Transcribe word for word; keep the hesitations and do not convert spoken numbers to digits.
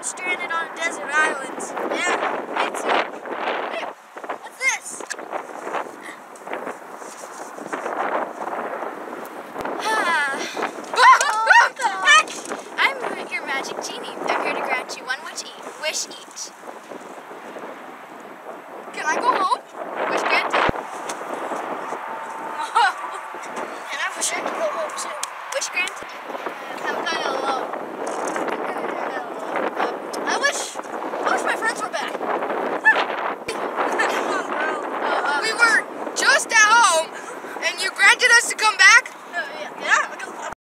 stranded on a desert island. Yeah, me too.